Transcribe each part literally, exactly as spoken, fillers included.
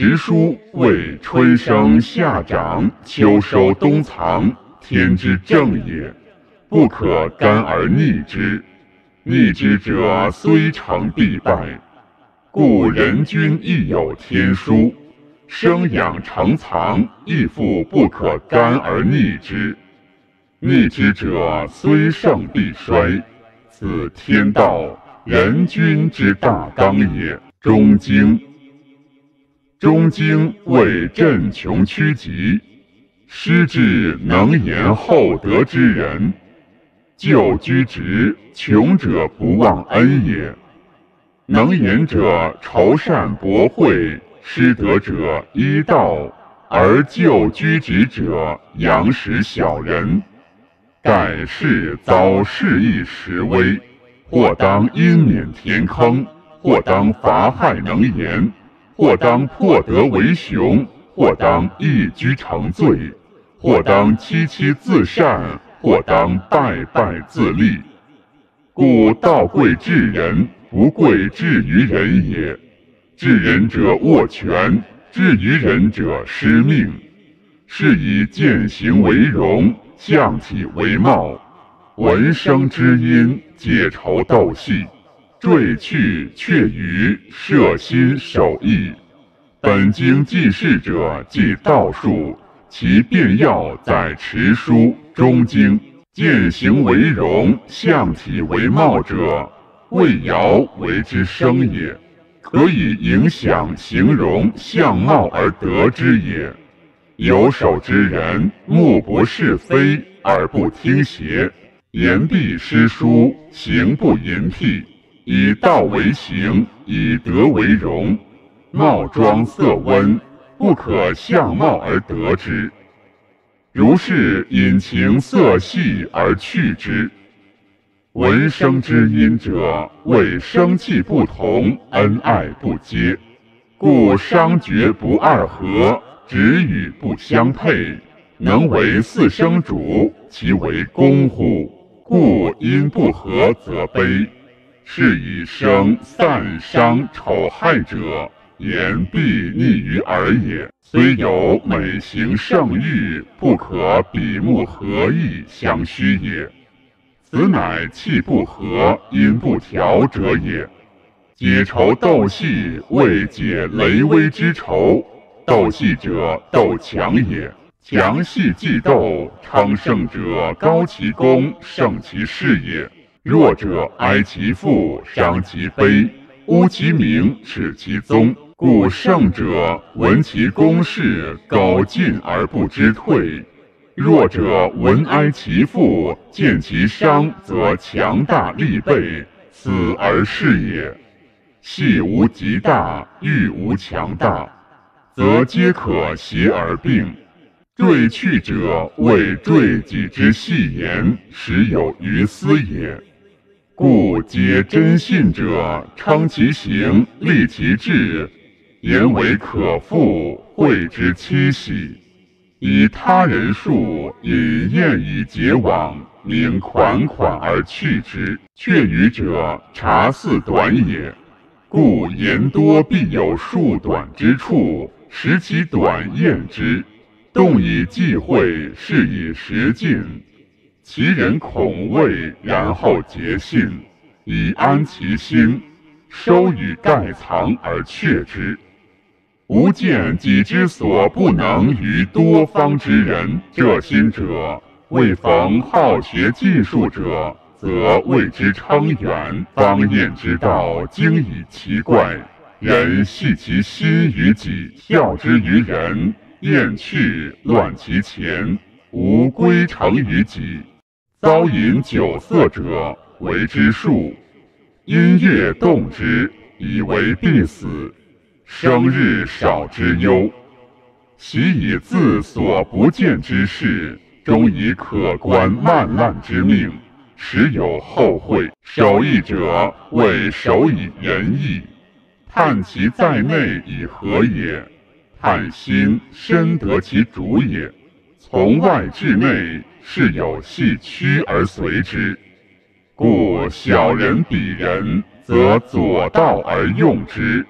持书谓春生夏长，秋收冬藏，天之正也，不可干而逆之。逆之者，虽成必败。故人君亦有天书，生养成藏，亦复不可干而逆之。逆之者，虽盛必衰。此天道，人君之大纲也。中经。中经谓震穷趋吉，失志能言厚德之人。就居直，穷者不忘恩也。能言者酬善博惠，失德者依道，而就居直者养使小人。盖世遭事义时危，或当因免填坑，或当伐害能言，或当破德为雄，或当一居成罪，或当戚戚自善，或当败败自立。故道贵治人，不贵治于人也。治人者握权，治于人者失命。是以见行为荣，象体为貌，闻声知音，解愁斗戏，坠去却于摄心守义。本经记事者，即道术，其变要在持书、中经。见行为荣，象体为貌者，谓爻为之生也，可以影响形容相貌而得之也。有守之人，目不是非而不听邪，言必失书，行不淫僻，以道为行，以德为容，貌庄色温，不可相貌而得之。如是引情色细而去之。闻声之音者，谓生气不同，恩爱不接，故商决不二合，止语不相配，能为四生主，其为公乎？故因不合则悲。是以生散伤丑害者，言必逆于耳也。虽有美行圣欲，不可比目合意相虚也。此乃气不和，阴不调者也。解愁斗戏，谓解雷威之愁。斗戏者，斗强也。强戏既斗，称胜者高其功，胜其势也。弱者哀其父，伤其悲，污其名，耻其宗。故胜者闻其功事，高进而不知退；弱者闻哀其父，见其伤，则强大力备，死而是也。戏无极大，欲无强大，则皆可谐而并。坠去者，谓坠己之戏言，实有余思也。故皆真信者，称其行，立其志，言为可复，会之七喜。以他人术，引宴以结往，名款款而去之。却语者，察似短也。故言多必有数短之处，使其短验之。动以忌讳，是以实尽。其人恐畏，然后结信，以安其心，收与盖藏而却之。吾见己之所不能于多方之人，这心者，未逢好学技术者，则谓之称远。方验之道，精以奇怪，人系其心于己，效之于人。厌去乱其前，无归成于己。遭饮酒色者，为之术；音乐动之，以为必死。生日少之忧，习以自所不见之事，终以可观慢滥之命，实有后悔。守义者，谓守以仁义，探其在内以和也。探心深得其主也。从外至内，是有系趋而随之。故小人比人，则左道而用之；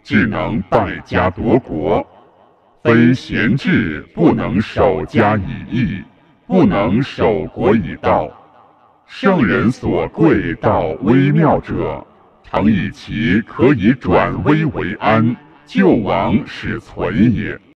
只能败家夺国。非贤智不能守家以义，不能守国以道。圣人所贵道微妙者，常以其可以转危为安，救亡使存也。